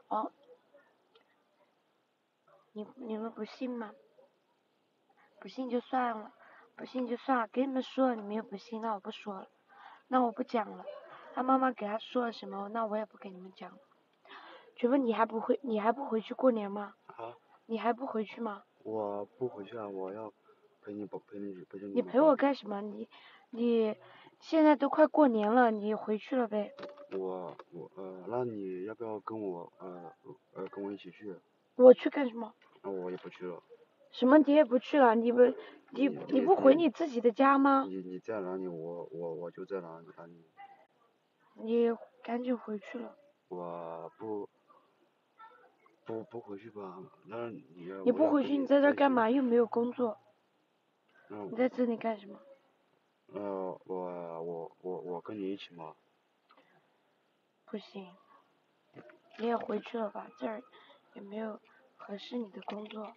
哦，你们不信吗？不信就算了，不信就算了，给你们说了，你们又不信，那我不说了，那我不讲了。他妈妈给他说了什么，那我也不给你们讲了。觉得你还不回去过年吗？ 啊？ 你还不回去吗？ 我不回去啊，我要陪你陪着你。 你陪我干什么？你现在都快过年了，你回去了呗？ 那你要不要跟我一起去？ 我去干什么？ 那我也不去了。 什么你也不去了？你不回你自己的家吗？ 你在哪里，我就在哪里。 你赶紧回去了。 我不回去吧？那你不回去，你在这干嘛？又没有工作。你在这里干什么？ 我跟你一起嘛。 不行，你也回去了吧？这儿也没有合适你的工作。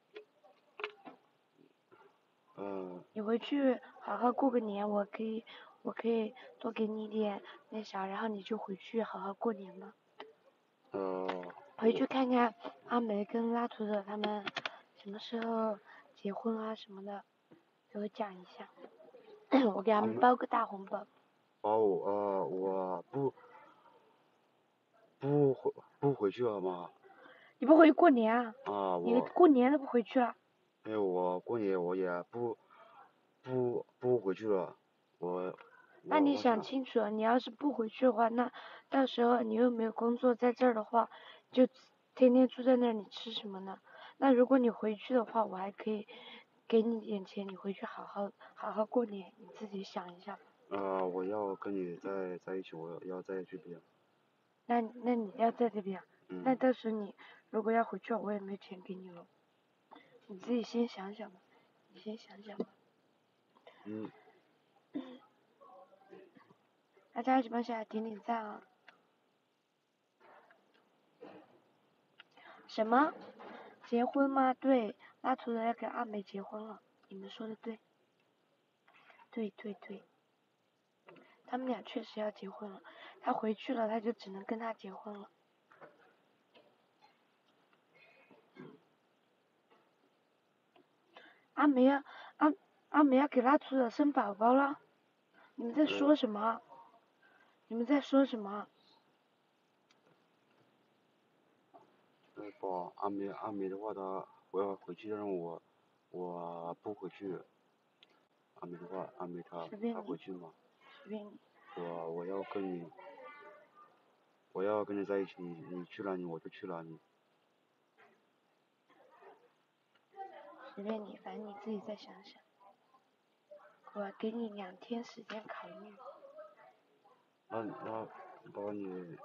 你回去好好过个年，我可以多给你一点那啥，然后你就回去好好过年嘛。回去看看阿梅跟拉图的他们什么时候结婚啊什么的，给我讲一下，我给他们包个大红包。 我不回去了吗？ 你不回去过年啊？ 你过年都不回去了？ 我过年我也不回去了， 那你想清楚了，你要是不回去的话，那到时候你又没有工作，在这儿的话，就天天住在那儿，你吃什么呢？那如果你回去的话，我还可以给你点钱，你回去好好过年，你自己想一下吧。 我要跟你在一起，我要在这边。 那你要在这边，那到时候你如果要回去，我也没钱给你了，你自己先想想吧，你先想想吧。大家一起帮小孩点点赞啊！什么？结婚吗？对，拉图的要跟阿美结婚了，你们说的对。对，他们俩确实要结婚了，他回去了，他就只能跟他结婚了。阿梅要给拉图的生宝宝了，你们在说什么？你们在说什么？ 阿梅的话，我要回去让我不回去。阿梅的话，她回去嘛。 随便你。 我要跟你在一起，你去哪里我就去哪里。 随便你，反正你自己再想想。我给你2天时间考虑。 那你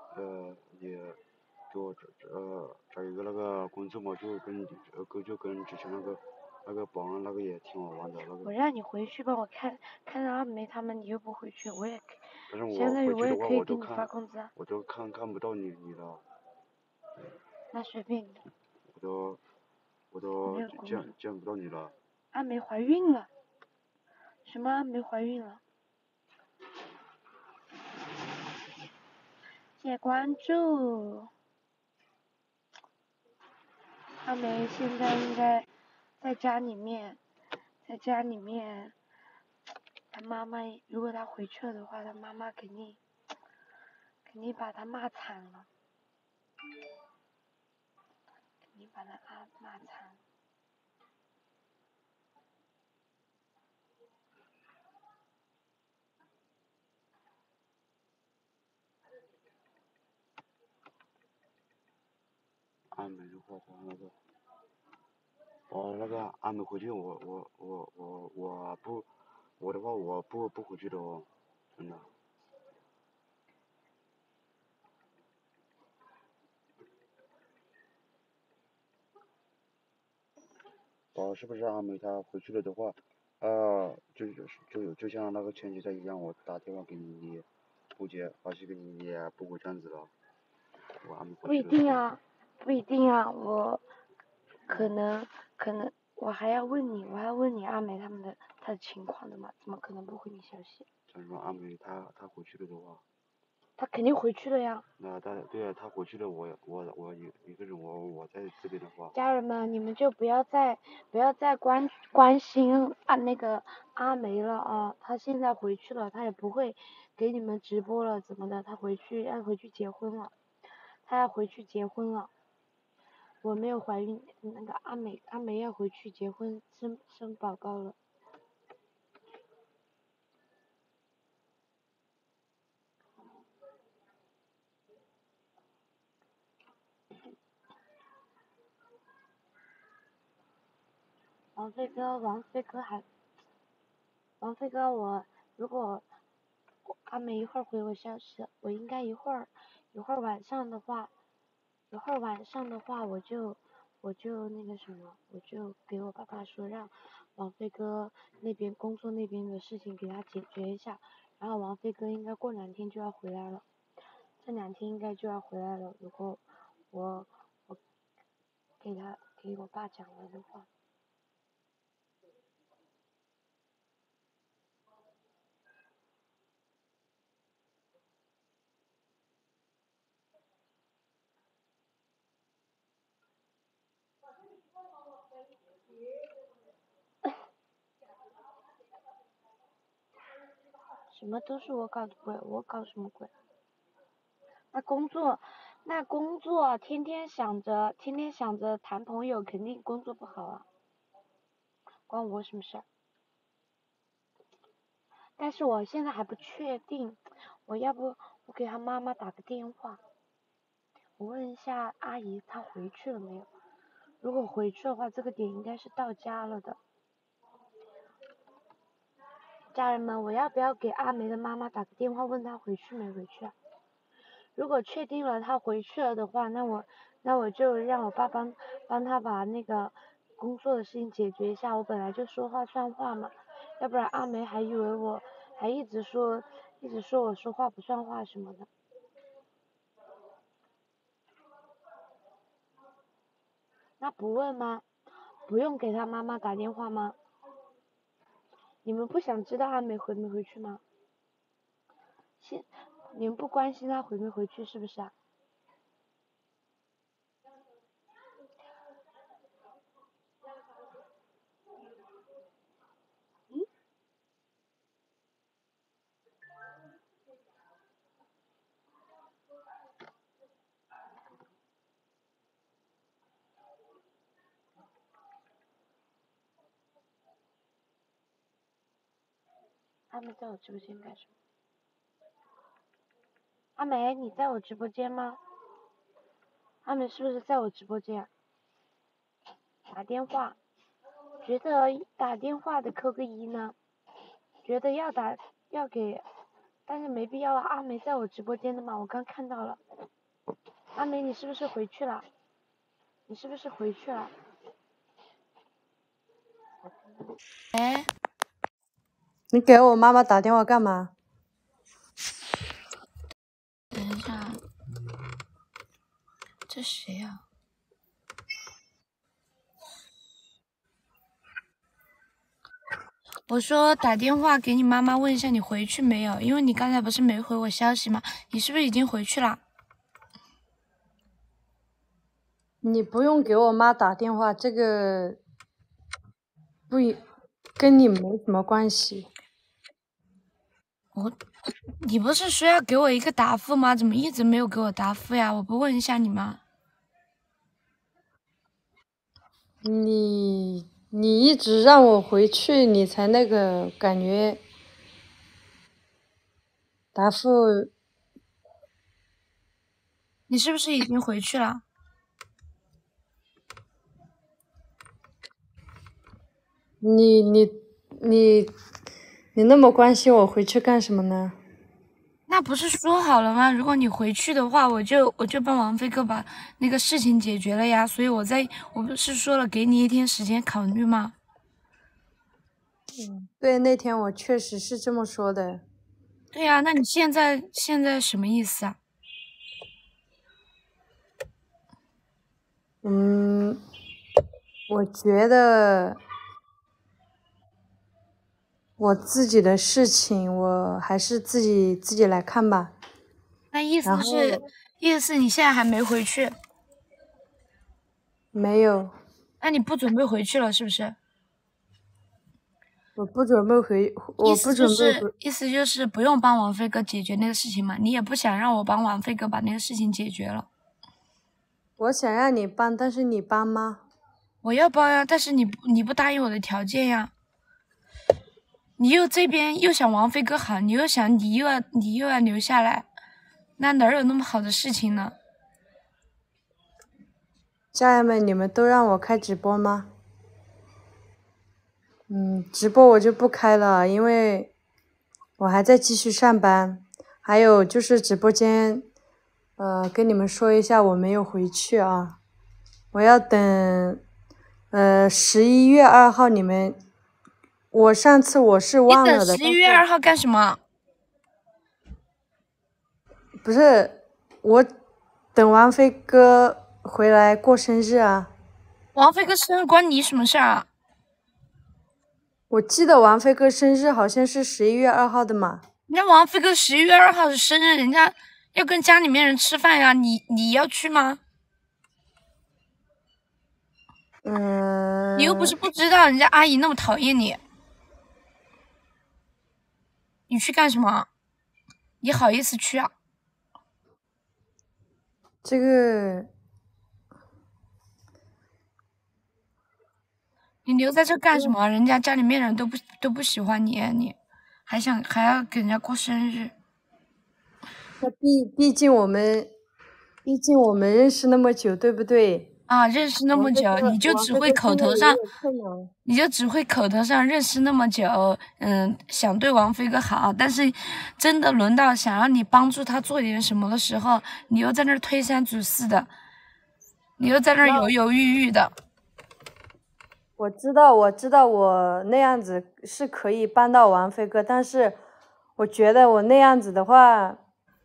给我找一个那个工作嘛，就跟之前那个保安那个也挺好玩的那个。 我让你回去帮我看到阿梅他们，你又不回去，我也但是相当于我也可以给你你发工资啊。 我都看不到你了。 那随便你。 我都见不到你了。 阿梅怀孕了。什么阿梅怀孕了？谢谢关注。阿梅现在应该在家里面，他妈妈如果他回去了的话，他妈妈肯定把他骂惨了，骂惨了。 阿梅的话，他那个阿梅回去，我的话我不回去的哦，真的。是不是阿梅她回去了的话，就像那个前几天一样，我打电话给你，你不接，发信给你，你也不会这样子了。 不一定啊，我可能我还要问你阿梅他的情况的嘛，怎么可能不回你消息？ 假如说阿梅她回去了的话， 他肯定回去了呀。 对啊，他回去了，我一个人，我在这边的话。 家人们，你们就不要再关心那个阿梅了啊！他现在回去了，他也不会给你们直播了，怎么的？他要回去结婚了，他要回去结婚了。我没有怀孕，那个阿梅要回去结婚生宝宝了。王飞哥，如果阿梅一会儿回我消息，我应该一会儿晚上的话，我就那个什么，我就给我爸爸说，让王飞哥那边工作那边的事情给他解决一下，然后王飞哥应该过2天就要回来了，这2天应该就要回来了。如果我给我爸讲了的话。什么都是我搞的鬼，我搞什么鬼？那工作，天天想着谈朋友，肯定工作不好啊，关我什么事儿？但是我现在还不确定，我要不我给他妈妈打个电话，我问一下阿姨她回去了没有？如果回去的话，这个点应该是到家了的。家人们，我要不要给阿梅的妈妈打个电话，问她回去没回去啊？如果确定了她回去了的话，那我就让我爸帮她把那个工作的事情解决一下。我本来就说话算话嘛，要不然阿梅还以为我还一直说我说话不算话什么的。那不问吗？不用给他妈妈打电话吗？你们不想知道阿梅回没回去吗？你们不关心她回没回去是不是啊？阿梅在我直播间干什么？阿梅，你在我直播间吗？阿梅是不是在我直播间？打电话，觉得打电话的扣个1呢？觉得要给，但是没必要啊。阿梅在我直播间的嘛，我刚看到了。阿梅，你是不是回去了？哎， 你给我妈妈打电话干嘛？ 等一下，这谁呀？我说打电话给你妈妈问一下你回去没有，因为你刚才不是没回我消息吗？你是不是已经回去了？ 你不用给我妈打电话，这个跟你没什么关系。 你不是说要给我一个答复吗？怎么一直没有给我答复呀？我不问一下你吗？ 你一直让我回去，你才那个感觉答复。 你是不是已经回去了？ 你那么关心我回去干什么呢？ 那不是说好了吗？如果你回去的话，我就帮王飞哥把那个事情解决了呀。所以我不是说了给你1天时间考虑吗？ 对，那天我确实是这么说的。 对呀，那你现在什么意思啊？ 我觉得我自己的事情，我还是自己来看吧。 那意思是你现在还没回去？ 没有。 那你不准备回去了是不是？ 我不准备回， 意思就是不用帮王飞哥解决那个事情嘛，你也不想让我帮王飞哥把那个事情解决了。 我想让你帮，但是你帮吗？ 我要帮呀，但是你不答应我的条件呀。你又这边又想王飞哥好，你又想你又要留下来，那哪有那么好的事情呢？ 家人们，你们都让我开直播吗？直播我就不开了，因为我还在继续上班。还有就是直播间，跟你们说一下，我没有回去啊，我要等，11月2号你们，我上次我是忘了的。 你等11月2号干什么？ 不是，我等王飞哥回来过生日啊。 王飞哥生日关你什么事啊？ 我记得王飞哥生日好像是11月2号的嘛。 人家王飞哥11月2号的生日，人家要跟家里面人吃饭呀，你要去吗？你又不是不知道人家阿姨那么讨厌你，你去干什么？你好意思去啊？ 这个， 你留在这干什么？人家家里面人都不喜欢你，你还要给人家过生日。 那毕竟我们认识那么久，对不对？ 啊，认识那么久，你就只会口头上认识那么久，想对王飞哥好，但是真的轮到想让你帮助他做点什么的时候，你又在那儿推三阻四的，你又在那儿犹犹豫豫的。 我知道我那样子是可以帮到王飞哥，但是我觉得我那样子的话，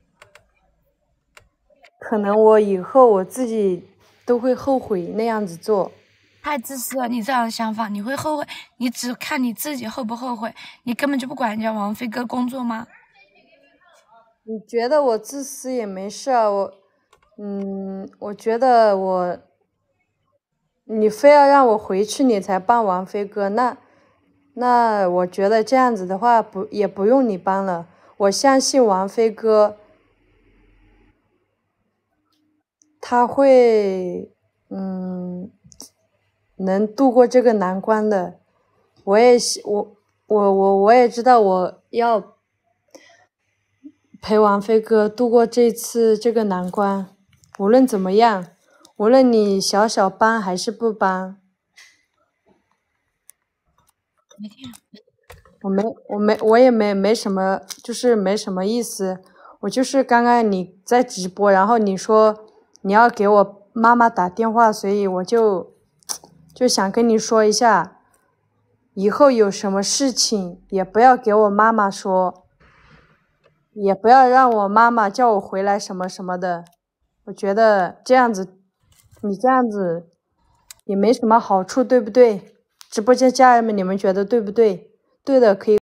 可能我以后我自己都会后悔那样子做。 太自私了，你这样的想法你会后悔，你只看你自己后不后悔，你根本就不管人家王飞哥工作吗？ 你觉得我自私也没事啊，我觉得你非要让我回去你才帮王飞哥，那我觉得这样子的话也不用你帮了，我相信王飞哥他会能度过这个难关的。我也知道我要陪王飞哥度过这次这个难关，无论怎么样，无论你小帮还是不帮，我也没什么，就是没什么意思。我就是刚刚你在直播，然后你说你要给我妈妈打电话，所以我就想跟你说一下，以后有什么事情也不要给我妈妈说，也不要让我妈妈叫我回来什么什么的。我觉得这样子，你这样子也没什么好处，对不对？直播间家人们，你们觉得对不对？对的可以。